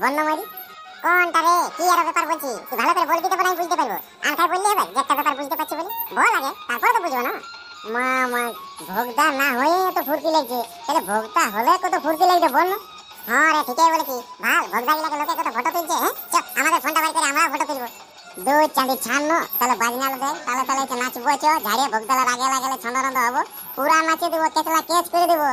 বন্য মারি কোনটা রে? কি আর ব্যাপার বলছি, তুই ভালো করে বলে দিতে পারো, আমি বুঝতে পারবো। আর তাই বললি হবে যে একটা ব্যাপার বুঝতে পারছি বলে বল আগে, তারপরে তো বুঝবো না। মা মা ভোগদা না হয়ে তো ফুর্তি লাগছে, তাহলে ভোগদা হলে কত ফুর্তি লাগবে বল না? হ্যাঁ রে, ঠিকই বলেছি। ভাল ভোগদা গিলাকে লোকে কত ফটো তুলছে। হ্যাঁ চল আমাদের ফোনটা বার করে আমরা ফটো তুলবো। দুই চাঁদি ছাড়নো তাহলে বাজনালো দেখ, তাহলে তাহলে নাচবো। চ ঝাড়িয়ে ভোগদালার আগে লাগলে ছন্দরন্দ হবো, পুরা নাচে দেবো, কেতলা কেচ করে দেবো।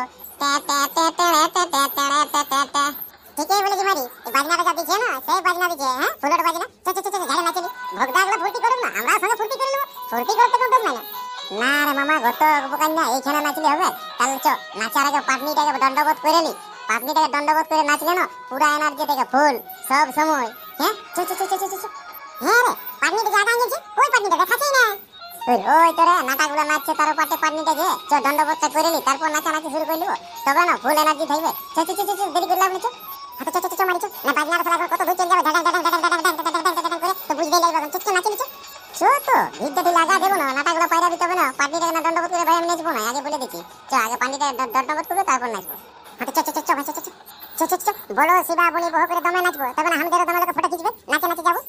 ঠিকই বলেছি মারি, এই বাজনাটা যা দিচ্ছে না সেই বাজনা দিচ্ছে। হ্যাঁ ফুলের বাজনা। চ চ চ ঝাড়ে নাচবি, ভোগদাগুলো ফুর্তি করুন না, আমরা সঙ্গে ফুর্তি করে নেবো। ফুর্তি করতে কোনো দম নাই না। না রে মামা, গত উপকার না, এইখানে নাচলে হবে? তাহলে চ নাচার আগে পাটনিটাকে দণ্ডবোধ করে নি, পাটনিটাকে দণ্ডবোধ করে নাচলে না পুরা এনার্জি থেকে ফুল সব সময়। হ্যাঁ চ চ চ চ চ। হ্যাঁ রে, পাটনিটা যা টাঙিয়েছে ওই পাটনিটা দেখাচ্ছেই না। ওই তোরে নাটাগুলো নাচছে তার পাটে পাটনিটা যে চ দণ্ডবোধটা করে নি, তারপর নাচানাচি শুরু করে দিব, তবে না ফুল এনার্জি থাকবে। চ চ চ চ দেরি করলাম না। চ হাতে চ চ চ মারি চ না, বাজনার ফেলা কত দূর চলে যাবে, ঢাকা ঢাকা ঢাকা ঢাকা ঢাকা ঢাকা করে তো বুঝবেই লাগবে। চ চ নাচি চ চ তো ভিড়টা লাগা দেবো না, নাটাগুলো পায়রা দিতে হবে না, পাটনিটাকে না দণ্ডবোধ করে ভাই আমি নাচবো না, আগে বলে দিচ্ছি। চ আগে পাটনিটা দণ্ডবোধ করবো তারপর নাচবো। হাতে চ চ চ চ ভাই চ চ চ চ চ বলো শিবা বলি বহু করে দমে নাচবো, তবে না আমাদেরও দমে লোকে ফটো খিচবে, নাচে নাচে যাবো।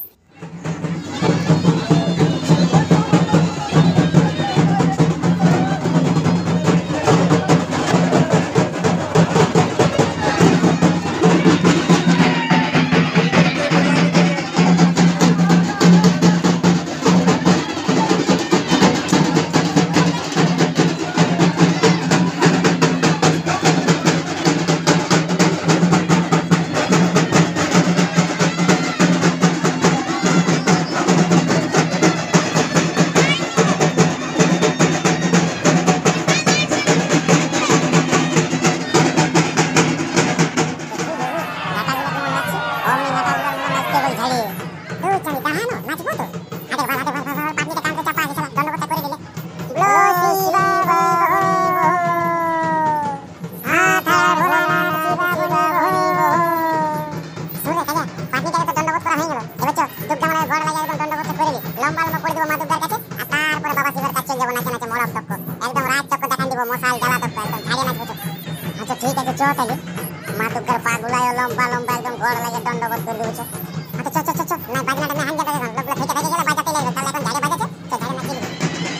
মশাল জ্বালা তো একদম ঝাড়িয়ে নাচবো। আচ্ছা ঠিক আছে চ তাহলে মা দুর্গার পা গুলায় লম্বা লম্বা একদম গড় লাগে দণ্ডবোধ করে দেবো। আচ্ছা চ চ চ না বাজনাটা না হাঙ্গা দেখো লোকগুলো থেকে থেকে গেলে বাজাতে লাগবে, তাহলে এখন ঝাড়ে বাজাচ্ছে চ ঝাড়ে নাচিয়ে দিবি।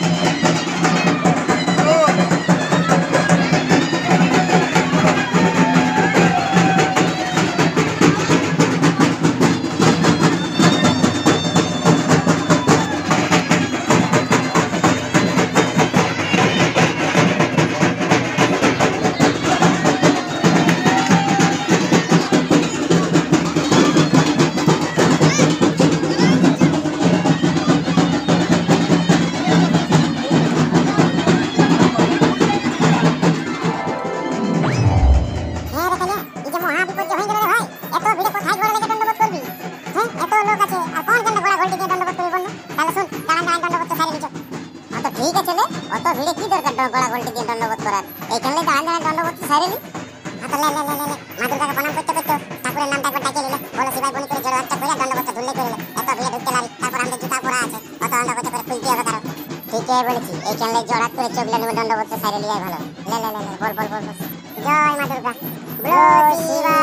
ঠিক আছে লে, অত ভিড়ে কি দরকার গলা গলটি দিয়ে দণ্ডবোধ করার, এইখানে দাঁড়ান দাঁড়ান দণ্ডবোধ সারি নি। হাতে লে লে লে লে মা দুর্গাকে প্রণাম করতে করতে ঠাকুরের নামটা একবার ডাকিয়ে নিলে, বলো শিবাই বলি করে জোরে হাতটা করে দণ্ডবোধটা ধরলে করে নিলে, এত ভিড়ে ঢুকতে লারি, তারপর আমাদের জুতা পরা আছে অত দণ্ডবোধ করে খুলতে হবে কারো। ঠিকই বলেছি, এইখানে জড়াত করে চোখলে নেবে দণ্ডবোধটা সারি লিয়াই ভালো। লে লে লে লে বল বল বল বল জয় মা দুর্গা বলো শিবা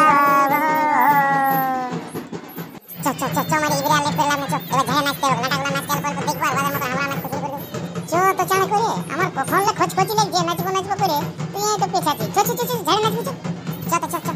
চ চ চ চ মারি ইবরে আলে করলাম না। চ এবার ঝাড়ে নাচতে হবে, নাটাগুলো নাচতে হবে, পর দেখবো আর বাজার মতো আমরা নাচতে শুরু করে দেবো। চ তো চাল করে আমার কখন লে খচখচি লাগছে, নাচবো নাচবো করে তুই এই তো পেছাচ্ছিস। চ চ চ চ ঝাড়ে নাচবি চ চ চ চ।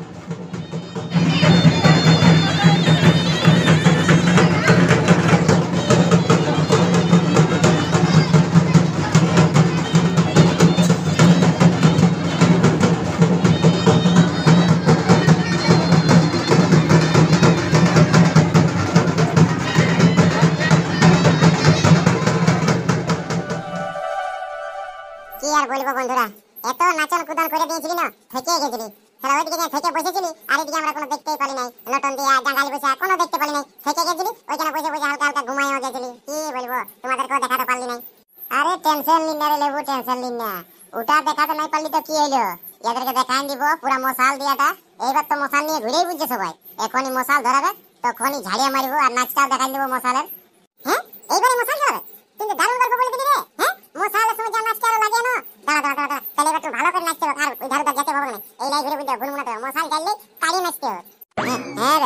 কি আর বলবো বন্ধুরা, এত নাচন কুদন করে দিয়েছিলি না, থেকে গেছিলি। তাহলে ওইদিকে থেকে বসেছিলি আর এদিকে আমরা কোনো দেখতেই পারি নাই, লটন দিয়া জাঙ্গালি বসে কোনো দেখতে পারি নাই, থেকে গেছিলি ওইখানে বসে বসে হালকা হালকা ঘুমাইও গেছিলি। কি বলবো, তোমাদেরকেও দেখাতে পারলি নাই। আরে টেনশন নিন না রে লেবু, টেনশন নিন না, ওটা দেখাতে নাই পারলি তো কি হইলো, এদেরকে দেখাই দিব পুরা মশাল দিয়াটা। এইবার তো মশাল নিয়ে ঘুরেই বুঝছে সবাই, এখনই মশাল ধরাবে তখনই ঝাড়িয়ে মারিবো আর নাচটাও দেখাই দিব মশালের। হ্যাঁ এইবারে মশাল ধরাবে, কিন্তু দারুণ গল্প বলে দিলি রে। হ্যাঁ মশালের সময় যা নাচতে আরো লাগে না, দাঁড়া দাঁড়া দাঁড়া, তাহলে এবার একটু ভালো করে নাচতে হবে। আর ওই ধারুটা যেতে হবে না, এই লাই ঘুরে বুঝতে ঘুরমুনাতে মশাল জ্বাললে তাড়িয়ে নাচতে হবে। হ্যাঁ রে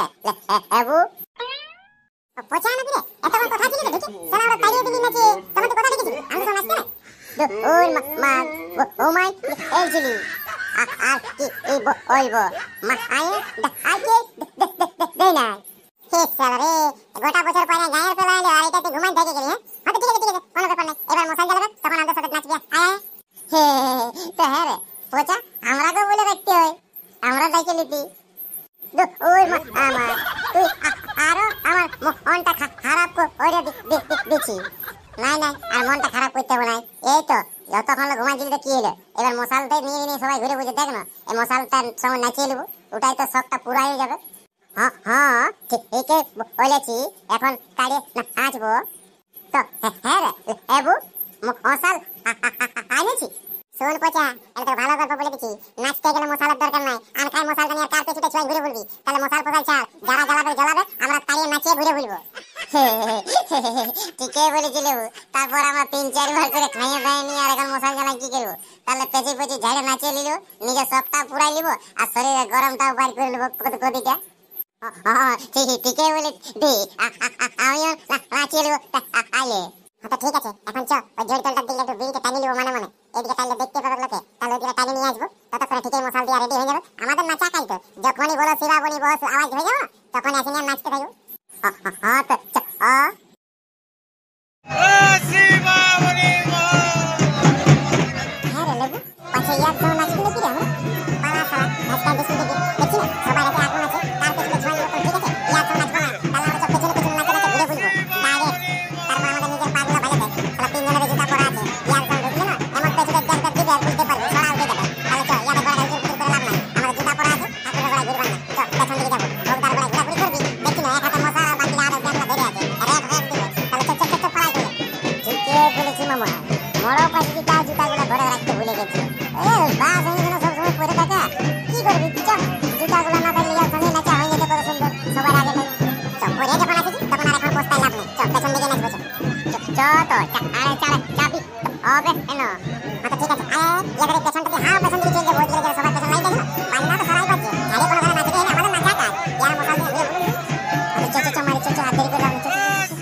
এবু পচা না দিলে এত বড় কথা ছিল ঢুকে সালা ওরা তাড়িয়ে দিলি নাকি তোমাকে কথা দেখেছি আমি তো নাচতে না ওই মা ও মাই এলজিলি আর কি এই বলবো মা আয়ে আইকে দে না হে সালা রে গোটা বছর পরে গায়ের পেলাইলে আর এটাতে ঘুমাই থেকে গেলি হ্যাঁ ঠিক আছে কোনো ব্যাপার নাই এবার মশাল জ্বালাবে তখন আমাদের সাথে নাচবি আয় হে তো হ্যাঁ রে পচা আমরাকে বলে রাখতে হয় আমরা ডাইকে লিতি ওই আমার তুই আরো আমার মনটা খারাপ করে দিচ্ছি নাই নাই আর মনটা খারাপ করতে হবে নাই এই তো যতক্ষণ ঘুমাই দিলে কি হলো এবার মশালটা নিয়ে নিয়ে সবাই ঘুরে বুঝে দেখ না এই মশালটার সঙ্গে নাচিয়ে নেবো ওটাই তো শখটা পুরা হয়ে যাবে হ্যাঁ হ্যাঁ ঠিকই বলেছি এখন কাড়ে নাচবো তো হ্যাঁ রে এবু মশাল আনেছি শোন পচা এটা ভালো গল্প বলে দিচ্ছি নাচতে গেলে মশালার দরকার নাই আর খাই মশালটা নিয়ে কার পেছনে ছয় ঘুরে বলবি তাহলে মশাল ফসাল ছাড় যারা জ্বালাবে আমরা তাড়িয়ে নাচিয়ে ঘুরে বলবো ঠিকই বলেছিল তারপর আমরা 3-4 বার করে খাইয়ে দাইয়ে নিয়ে আর এখন মশাল জ্বালাই কি করবো তাহলে পেঁচে ঝাড়ে নাচিয়ে নিল নিজের সবটা পুরাই নিব আর শরীরে গরমটাও বাইর করে নেবো কদিকে ঠিকই বলে দি আমিও নাচিয়ে নেবো আইলে আচ্ছা ঠিক আছে এখন চ ওই জোর তলটার দিকে একটু বিড়িতে টানিয়ে নেবো মনে এদিকে টাইলে দেখতে পাবে লোকে তাহলে ওদিকে টানিয়ে নিয়ে আসবো ততক্ষণে ঠিকই মশাল দিয়ে রেডি হয়ে যাবে আমাদের নাচা কাই তো যখনই বলো শিবাবনি বস আওয়াজ হয়ে যাবো তখন এসে নিয়ে নাচতে থাকবো হ্যাঁ তো হ্যাঁ রে লেবু পাশে ইয়ার সঙ্গে নাচবি নাকি রে আমরা পালা সালা নাচটা বেশি দেখি না সবার আগে আগুন আছে তার পেছনে ছোঁয়া নেবো ঠিক আছে ইয়ার সঙ্গে নাচবো না তাহলে আমরা সব পেছনে নাচা ঘুরে বলবো ডাইরেক্ট তারপর আমাদের নিজের পাগুলো বাজাতে সালা 3 জনের জুতা পরা আছে ইয়ার সঙ্গে ঢুকলে না এমন পেছনে একটা দিবে বুঝতে পারবে ছড়া উঠে যাবে তাহলে চল ইয়াদের গড়া ঘুরে করে লাভ নাই আমাদের জুতা পরা আছে ঠাকুরের গড়া ঘুরবান না চল পেছন দিকে যাবো ভোগদার গড়া ঘুরাঘুরি করবি দেখি না এক হাতে মশা আর বাকি আর একটা ধরে আছে রেড দিবে তাহলে চল পড়াই করে ঠিকই বলেছি মামা মরো পাশে জুতাগুলো ঘরে রাখতে ভুলে গেছি বাস এগুলো সব সময় পরে থাকা কি করবি চল জুতাগুলো না থাকলে ইয়ার সঙ্গে নাচা হয়ে যেতে কত সুন্দর সবার আগে চল পরে যখন আসিস তখন আর এখন পোস্টায় লাভ নেই চল পেছন দিকে নাচবো আরে চাবি হবে এনো আচ্ছা ঠিক আছে আরে ইয়াদের পেছন থেকে পেছন দিকে চলে যাবো ওইদিকে সবার পেছন লাইট আছে না বাজনা তো সারাই বাজছে আরে কোনো ঘরে নাচতে না আমাদের নাচা কাজ ইয়ার মশাল দিয়ে ঘুরে ঘুরে আরে চল মারি চল হাত দেরি করে আমি চল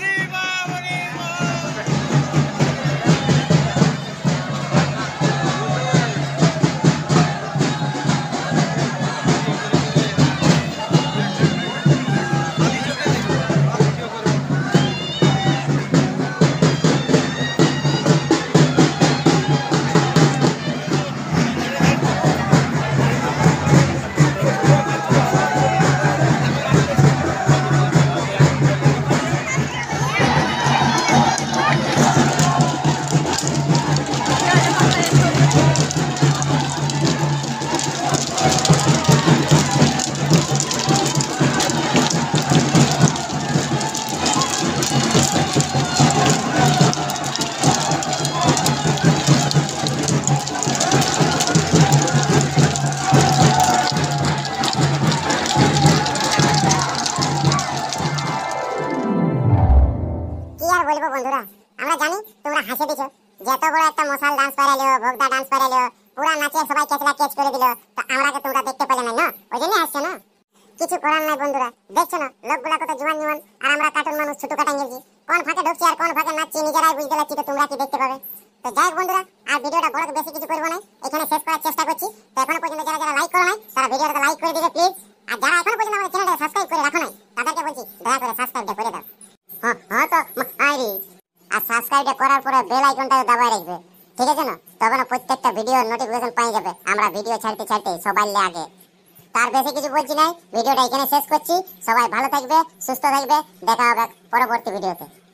বলবো বন্ধুরা আমরা জানি তোমরা হাসে দিছো যত বড় একটা মশাল ডান্স পারাইলো ভোগদা ডান্স পারাইলো পুরা নাচে সবাই কেচলা কেচ করে দিল তো আমরাকে তোমরা দেখতে পেলে না ওই জন্য হাসছো না কিছু করার নাই বন্ধুরা দেখছো না লোকগুলা কত জোয়ান আর আমরা কার্টুন মানুষ ছোট কাটান গেছি কোন ফাঁকে ঢুকছি আর কোন ফাঁকে নাচছি নিজেরাই বুঝতে পারছি তো তোমরা কি দেখতে পাবে তো যাই বন্ধুরা আর ভিডিওটা বড় বেশি কিছু করবো না এখানে শেষ করার চেষ্টা করছি তো এখনো পর্যন্ত যারা লাইক করো নাই তারা ভিডিওটা লাইক করে দিবে প্লিজ আর যারা এখনো পর্যন্ত আমাদের চ্যানেলটা সাবস্ক্রাইব করে রাখো নাই তাদেরকে বলছি দয়া করে সাবস্ক্রাইবটা করে দাও হ্যাঁ তো আইরি আর সাবস্ক্রাইবটা করার পরে বেল আইকনটা দাবায় রাখবে ঠিক আছে না তবে না প্রত্যেকটা ভিডিওর নোটিফিকেশন পেয়ে যাবে আমরা ভিডিও ছাড়তে সবাই আগে তার বেশি কিছু বলছি নাই ভিডিওটা এখানে শেষ করছি সবাই ভালো থাকবে সুস্থ থাকবে দেখা হবে পরবর্তী ভিডিওতে